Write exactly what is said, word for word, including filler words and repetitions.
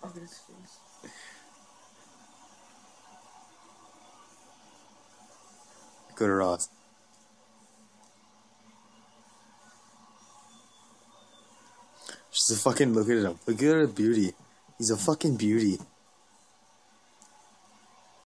Look at his face. Go to Ross. She's a fucking, look at him. Look at her beauty. He's a fucking beauty.